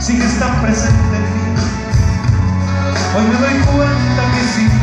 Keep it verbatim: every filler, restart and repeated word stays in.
sigues tan presente en mí. Hoy me doy cuenta que sin